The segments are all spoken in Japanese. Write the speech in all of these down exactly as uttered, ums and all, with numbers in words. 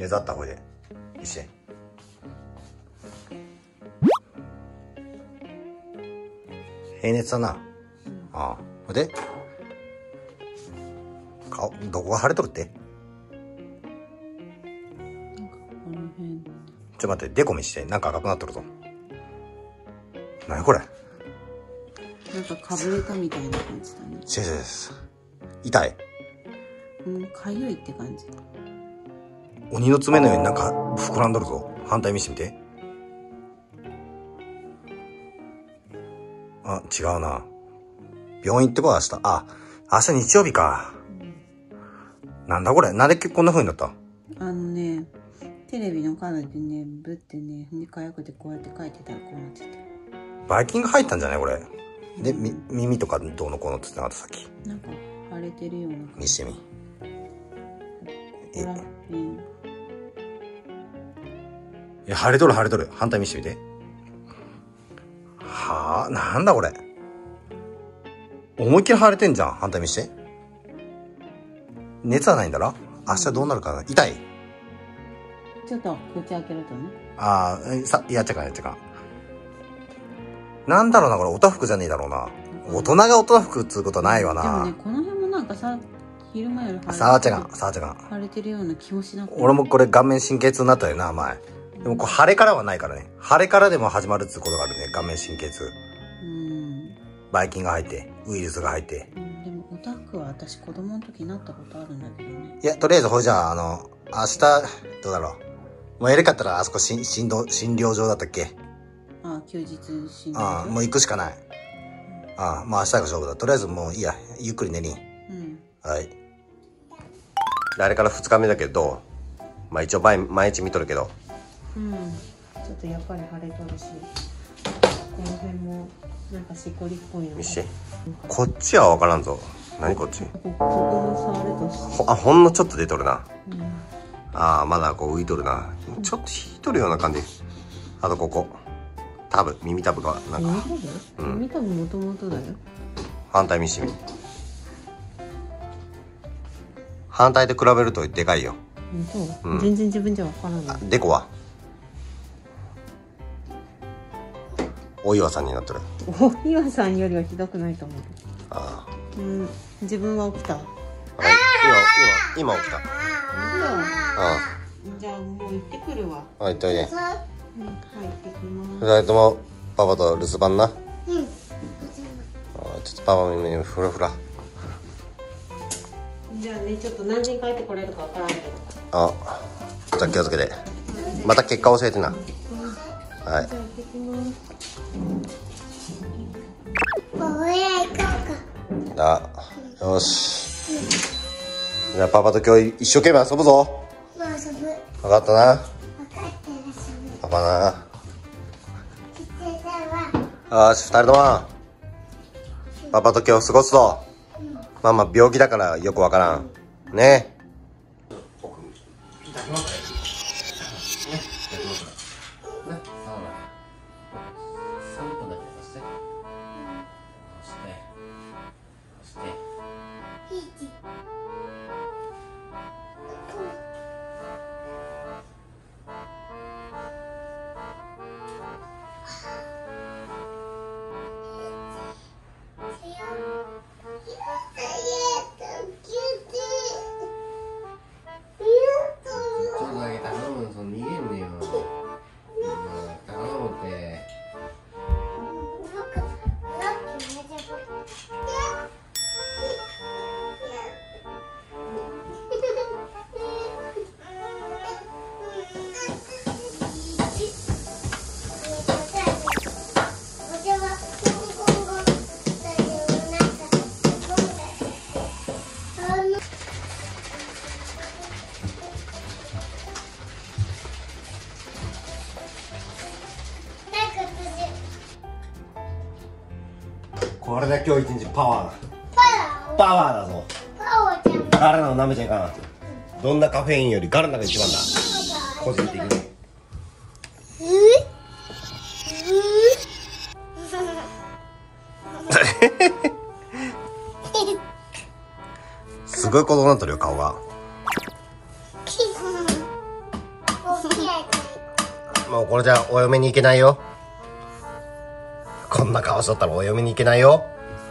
熱あったほいでいいし。平熱だな。ああ、ほいで顔どこが腫れとるって。 なんかこの辺。 ちょっと待って、デコ見して。なんか赤くなっとるぞ。何これ。 なんかかぶれたみたいな感じだね。 違う違うです。痛い。 うん、かゆいって感じ。 鬼の爪のようになんか膨らんどるぞ。反対見してみて。あ、違うな。病院行ってこい明日。あ、明日日曜日か。うん、なんだこれ。なんでこんな風になった？ あのね、テレビのカードでね、ぶってね、にかやくでこうやって書いてたらこうなってて。 バイキング入ったんじゃないこれ。で、み、耳とかどうのこうのって言ってなかったさっき。 なんか腫れてるような感じ。 見してみ。 ほら、うん。 いや、腫れとる腫れとる。反対見してみて。はあ、なんだこれ。思いっきり腫れてんじゃん。反対見して。熱はないんだろ。明日どうなるかな。痛い？ ちょっと口開けるとね。 ああ、さ、やっちゃかんやっちゃかん。なんだろうな、これ、おたふくじゃねえだろうな。大人がおたふくっつうことはないわな。 でもね、この辺もなんかさ、昼間より腫れてる。 触っちゃかん、触っちゃかん。 腫れてるような気もしなくて。 俺もこれ顔面神経痛になったよな、前。でもこれ腫れからはないからね。腫れからでも始まるっつうことがあるね、顔面神経痛。 うん。 ばい菌が入って、ウイルスが入って。 うん、でもおたふくは私子供の時になったことあるんだけどね。 いや、とりあえずほいじゃあ、あの、明日、どうだろう。もうやりかったらあそこ診、診療、診療所だったっけ？ ああ、休日診療所。 ああ、もう行くしかない。ああ、もう明日が勝負だ。とりあえずもういいや、ゆっくり寝りん。 うん。 はい。あれからふつかめだけど、まあ一応毎毎日見とるけど。 うん。ちょっとやっぱり腫れとるし、この辺もなんかしこりっぽいの。 見して。こっちは分からんぞ。何こっち。 ここも触るとし。 ほあ、ほんのちょっと出とるな。 うん。 ああ、まだこう浮いとるな。ちょっと引いとるような感じ。あとここ。タブ、耳タブがなんか。 耳タブ？耳タブもともとだよ。 反対見してみ。反対で比べるとでかいよ。 そう、うん、全然自分じゃわからない。 でこはお岩さんになってる。 お岩さんよりはひどくないと思う。 ああ、 うん、自分は起きた。 はい、今今今起きた。ああ、じゃあもう行ってくるわ。 あ、行っといで。 うん、はい、行ってきます。 ふたりともパパと留守番な。 うん。 ああ、ちょっとパパもね、フラフラ。 じゃあね、ちょっと何時に帰ってこれるかわからんけど。 あ、じゃあ気をつけて。また結果教えてな。 うん、 はい。 じゃあ行ってきます。 だ、よし。じゃあパパと今日一生懸命遊ぶぞ。 遊ぶ。 分かったな。 分かったら遊ぶ。 パパな。 してたわ。 よし、二人とも。パパと今日過ごすぞ。ママ病気だからよくわからん。ね。これで今日一日パワーパワーだぞ。ガラナを舐めちゃいかん。どんなカフェインよりガラナが一番だ、個人的に。すごいことになってるよ顔が。 もうこれじゃお嫁に行けないよ。こんな顔しとったらお嫁に行けないよ。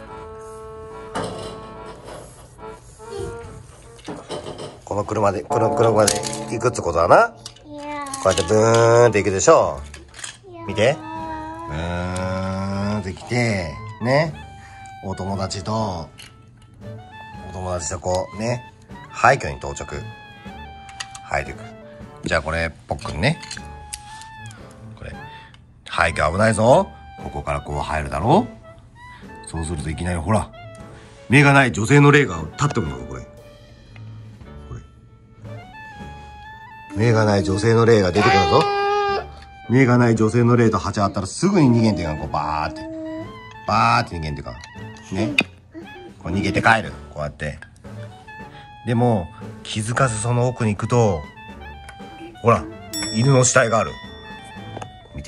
この車でこの車で行くってことだな。こうやってブーンって行くでしょ。見て、ブーンって来てね、お友達とお友達とこうね、廃墟に到着。廃墟。じゃあこれポックンね、これ廃墟危ないぞ。ここからこう入るだろ。そうするといきなりほら、目がない女性の霊が立ってるの。これこれ目がない女性の霊が出てくるぞ。目がない女性の霊と鉢合ったらすぐに逃げんていうか、こうバーってバーって逃げんていうかね、こう逃げて帰る。こうやってでも気づかずその奥に行くと、ほら犬の死体がある。見て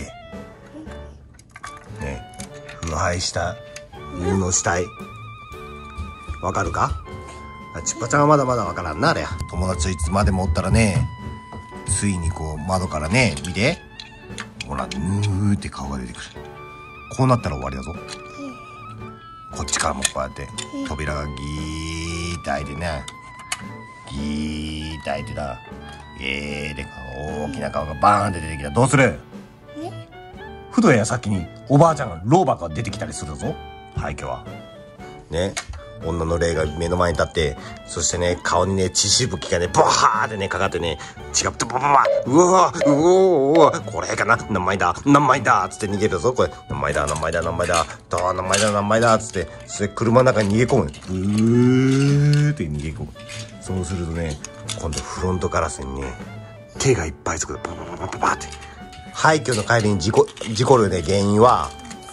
ね、腐敗した犬の死体わかるか。ちっぱちゃんはまだまだわからんな。あれ友達といつまでもおったらね、ついにこう窓からね、見てほら、ぬーって顔が出てくる。こうなったら終わりだぞ。こっちからもこうやって扉がギーって開いてね、ギーって開いてた。えーで大きな顔がバーンって出てきた。どうする？ふとや先におばあちゃんが老婆が出てきたりするぞ。廃墟はね、女の霊が目の前に立って、そしてね、顔にね、血しぶきがね、ボハーってね、かかってね、血がブバババ、うわー、うおー、うわー、これかな、何枚だ、何枚だ、つって逃げるぞ、これ。何枚だ、何枚だ、何枚だ、どう、何枚だ、何枚だ、つって、それ車の中に逃げ込む。ブーって逃げ込む。そうするとね、今度フロントガラスにね、手がいっぱいつく。ババババババって。廃墟の帰りに事故、事故るね、原因は、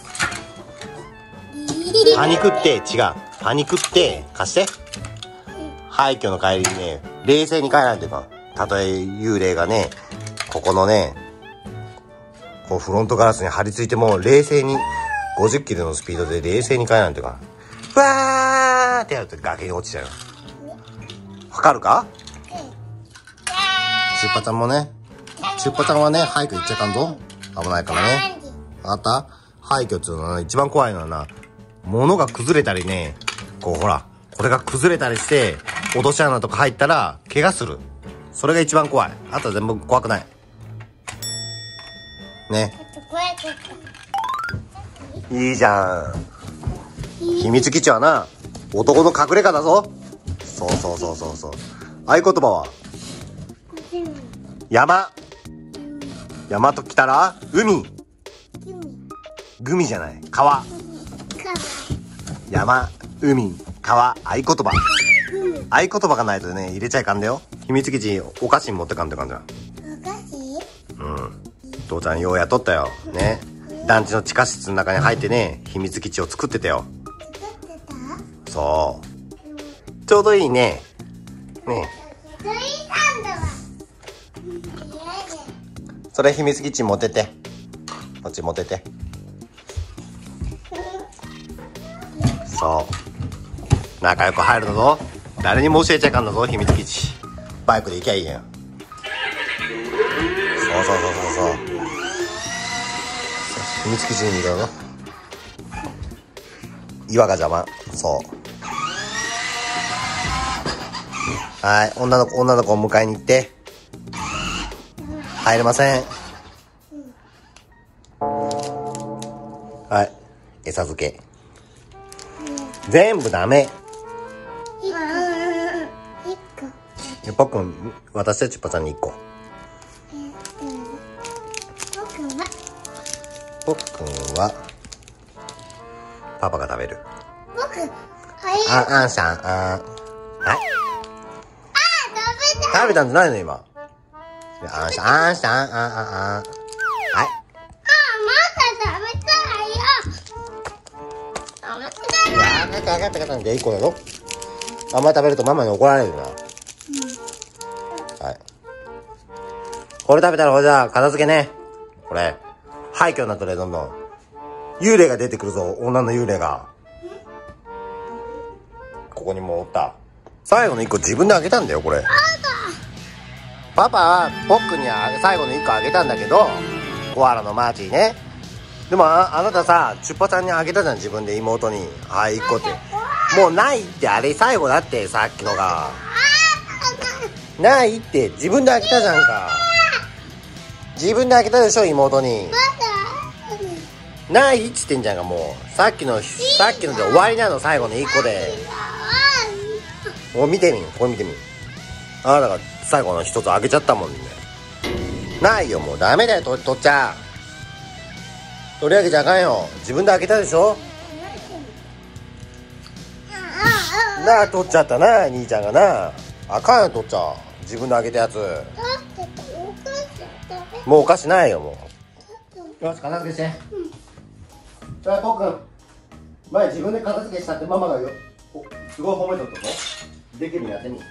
パニクって、違う。パニクって貸して。廃墟の帰りにね、冷静に帰らんというか、たとえ幽霊がね、ここのね、こうフロントガラスに張り付いても冷静にごじゅっキロのスピードで冷静に帰らんというか、ふわーってやると崖に落ちちゃう。わかるか？チュッパちゃんもね、チュッパちゃんはね、廃墟行っちゃいかんぞ。危ないからね。わかった？廃墟っていうのは一番怖いのはな、物が崩れたりね、こうほら、これが崩れたりして、落とし穴とか入ったら、怪我する。それが一番怖い。あとは全部怖くない。ね。いいじゃん。秘密基地はな、男の隠れ家だぞ。そうそうそうそうそう。合言葉は山。山と来たら、海。グミじゃない。川。山、海、川、合言葉。合言葉がないとね、入れちゃいかんだよ。秘密基地、お菓子に持ってかんといかんだよ。 お菓子？ うん。父ちゃんよう雇ったよ。ね。団地の地下室の中に入ってね、秘密基地を作ってたよ。 作ってた？ そう。ちょうどいいね。ね。 それいたんだわ。 それ秘密基地持ってって。こっち持ってって。そう。仲良く入るのぞ。誰にも教えちゃいかんのぞ、秘密基地。バイクで行きゃいいやん。そうそうそうそうそう。秘密基地に行くのぞ。岩が邪魔。そう。はい、女の子、女の子を迎えに行って。入れません。はい、餌付け。全部ダメ。 一個。 でポッくん、私たちパちゃんに一個。 僕は。 ポッくんはパパが食べる。 僕。 あ、あんさん、あん。はい。 あ、食べた。 食べたんじゃないの今。あんさん、あんさん、あん、あん、あん。はい。 あ、まだ食べたいよ。食べたいよ。 分かった分かった分かった。じゃあ一個だぞ。あんまり食べるとママに怒られるな。うん。はい。これ食べたらほらじゃあ片付けね。これ。廃墟になったらどんどん。幽霊が出てくるぞ。女の幽霊が。ここにもおった。最後の一個自分であげたんだよ、これ。パパはポックに最後の一個あげたんだけど、 コアラのマーチーね。でも あ, あなたさ、チュッパちゃんにあげたじゃん、自分で妹に。はい、いっこって。もうないって、あれ最後だって、さっきのが。ないって、自分であげたじゃんか。自分であげたでしょ、妹に。ないっつってんじゃんか、もう。さっきの、さっきので終わりなの、最後のいっこで。もう見てみん、これ見てみん。あなたが最後の一つあげちゃったもんね。ないよ、もうダメだよ、と取っちゃ取り上げちゃあかんよ。自分であげたでしょ。なあ、取っちゃったな、兄ちゃんがな。あかんよ、取っちゃ。自分であげたやつ。もうお菓子ないよ、もう。よし、片付けして。じゃあ、とっくん。前自分で片付けしたってママがよ。お、すごい褒めとったぞ。できるやってみ。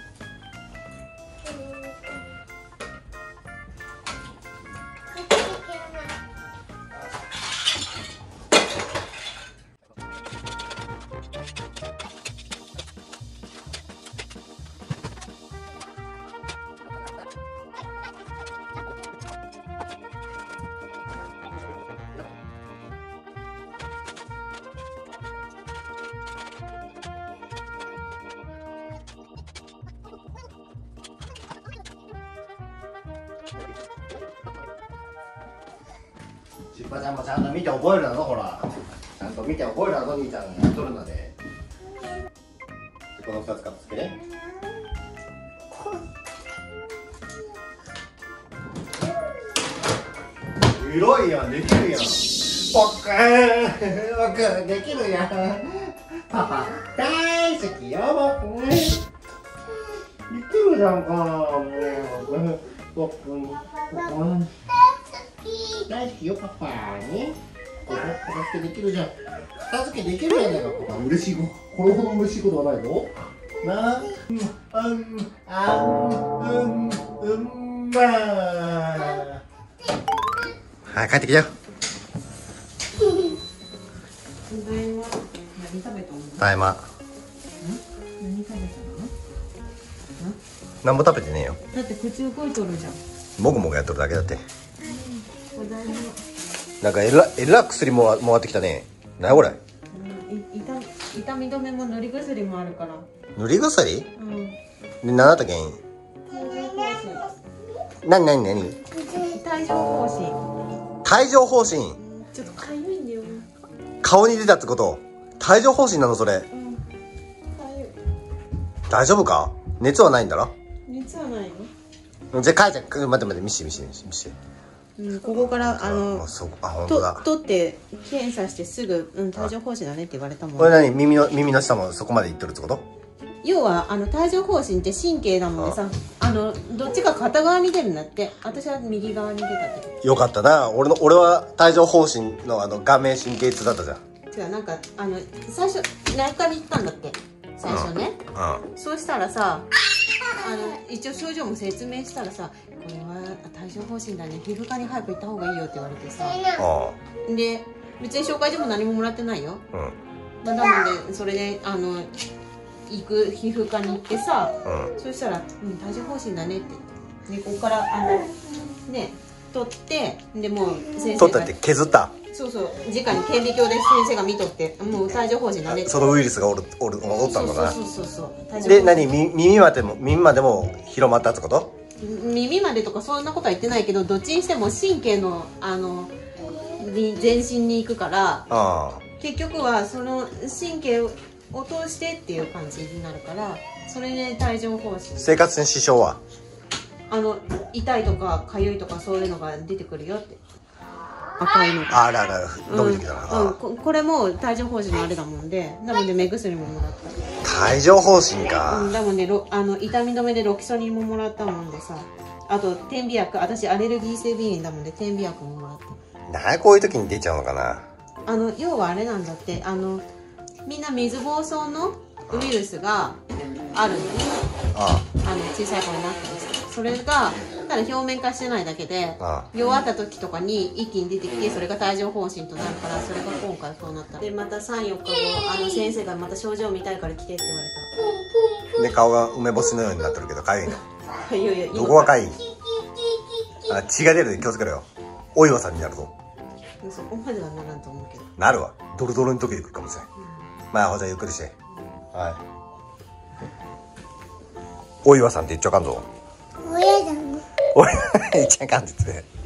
しっぱちゃんもちゃんと見て覚えるなぞ、ほら。ちゃんと見て覚えるなぞ、兄ちゃんがやっとるので。このふたつ片付けね。広いやん、できるやん。ぽっかーん、僕できるやん。パパ大好きよ、僕。できるじゃんか。もう僕僕大好きよ、パパね。これ片付けできるじゃん。片付けできるやんか、パパ。嬉しいこ、これほど嬉しいことはないぞ。なあ、うん、うん、あん、うん、うんまー。はい、帰ってきたよ。 ただいま。何食べたの？ ただいま。 何食べたの？ 何も食べてねえよ。 だって口動いとるじゃん。 もぐもぐやっとるだけだって。 ただいま。 なんかえらえら薬も回ってきたね。なにこれ？ うん、痛痛み止めも塗り薬もあるから。 塗り薬？ うん。 で、何だったっけ？なになになに？ 帯状疱疹。 帯状疱疹。 ちょっとかゆいんだよ。 顔に出たってこと？帯状疱疹なのそれ？ うん。かゆい。 大丈夫か？熱はないんだろ？ 熱はないの？じゃあ、かいちゃん、待って待って、見して見して見して見して。 うん、ここからあのあ、本当だ。 と取って検査してすぐ、うん、帯状疱疹だねって言われたもん。 これ何？耳の耳の下もそこまでいってるってこと？ 要はあの帯状疱疹って神経なもんでさ、あのどっちか片側に出るんだって。私は右側に出たって。 よかったな。俺の俺は帯状疱疹のあの顔面神経痛だったじゃん。 違う、なんかあの最初内科に行ったんだって最初ね。うんうん、そうしたらさ、あの一応症状も説明したらさ、これは帯状疱疹だね、皮膚科に早く行った方がいいよって言われてさ。で別に紹介状も何ももらってないよ。うん、まあ、なのでそれであの行く皮膚科に行ってさ、うん、そしたら「うん、帯状疱疹だね」って言って、でここからあのね取って、でもう先生が取ったって削った。 そうそう、直に顕微鏡で先生が見とって、もう帯状疱疹だねって。 そのウイルスがおるおるおったのかな。 そうそうそうそう。 で、何、耳までも耳までも広まったってこと？ 耳までとかそんなことは言ってないけど、どっちにしても神経のあの全身に行くから、あ結局はその神経を通してっていう感じになるから、それで帯状疱疹。 生活に支障は？ あの痛いとか痒いとかそういうのが出てくるよって。赤いのがあらら伸びてきたな、 うんうん、こ, これも帯状疱疹のあれだもんで、なので目薬ももらった。 帯状疱疹か。 うん、だもんね、あの痛み止めでロキソニンももらったもんでさ、あと点鼻薬、私アレルギー性鼻炎だもんで点鼻薬ももらった。 なあ、こういう時に出ちゃうのかな。 あの要はあれなんだって、あのみんな水疱瘡のウイルスがあるんだよね。ああ、あの小さい子になったりして、それがただ表面化してないだけで、弱った時とかに一気に出てきて、それが帯状疱疹となるから、それが今回そうなった。でまたさん、よっかご、あの先生がまた症状見たいから来てって言われた。で顔が梅干しのようになってるけどかゆいの。 いやいや、 どこがかゆい？あ、血が出るで気をつけろよ。 お岩さんになるぞ。 そこまではならんと思うけど。 なるわ。ドロドロに溶けてくるかもしれない。 うん、 まあほんじゃゆっくりして。はい。お岩さんって言っちゃあかんぞ。 おやだの。 おい、言っちゃあかんって言って。